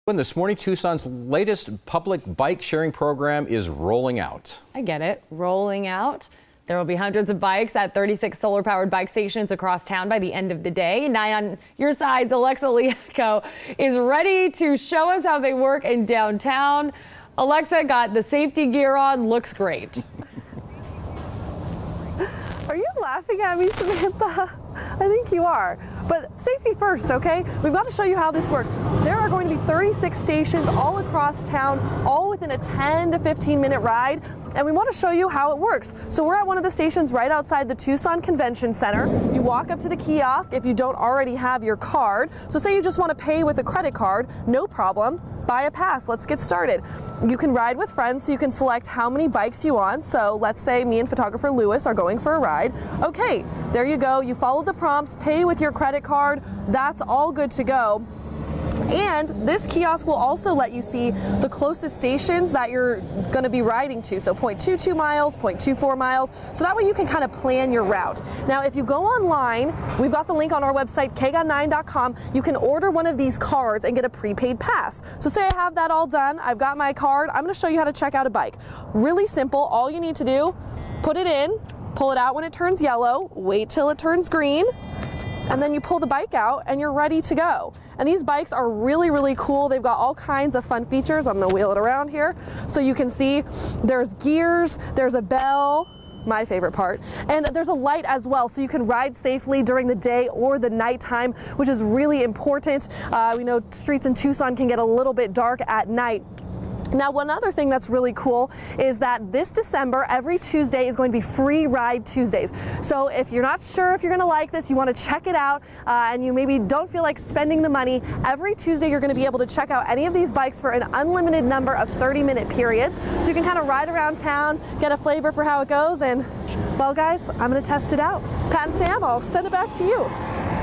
And this morning, Tucson's latest public bike sharing program is rolling out. I get it, rolling out. There will be hundreds of bikes at 36 solar-powered bike stations across town by the end of the day. Now on your sides, Alexa Liaco is ready to show us how they work in downtown. Alexa got the safety gear on, looks great. Are you laughing at me, Samantha? I think you are. But safety first, okay? We've got to show you how this works. There are going to be 36 stations all across town, all within a 10 to 15 minute ride, and we want to show you how it works. So we're at one of the stations right outside the Tucson Convention Center. You walk up to the kiosk if you don't already have your card. So say you just want to pay with a credit card, no problem. Buy a pass. Let's get started. You can ride with friends, so you can select how many bikes you want. So let's say me and photographer Lewis are going for a ride. Okay, there you go. You follow the prompts, pay with your credit card. That's all good to go. And this kiosk will also let you see the closest stations that you're going to be riding to. So 0.22 miles, 0.24 miles. So that way you can kind of plan your route. Now, if you go online, we've got the link on our website, kgun9.com. You can order one of these cards and get a prepaid pass. So say I have that all done. I've got my card. I'm going to show you how to check out a bike. Really simple. All you need to do, put it in, pull it out when it turns yellow, wait till it turns green, and then you pull the bike out and you're ready to go. And these bikes are really, really cool. They've got all kinds of fun features. I'm gonna wheel it around here. So you can see there's gears, there's a bell, my favorite part, and there's a light as well, so you can ride safely during the day or the nighttime, which is really important. We know streets in Tucson can get a little bit dark at night. Now, one other thing that's really cool is that this December, every Tuesday is going to be Free Ride Tuesdays. So if you're not sure if you're going to like this, you want to check it out, and you maybe don't feel like spending the money, every Tuesday you're going to be able to check out any of these bikes for an unlimited number of 30-minute periods. So you can kind of ride around town, get a flavor for how it goes, and, well, guys, I'm going to test it out. Pat and Sam, I'll send it back to you.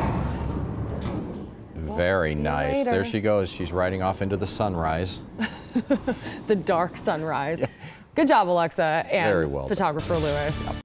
Very nice. There she goes. She's riding off into the sunrise. The dark sunrise. Good job, Alexa, and Very well photographer Lewis.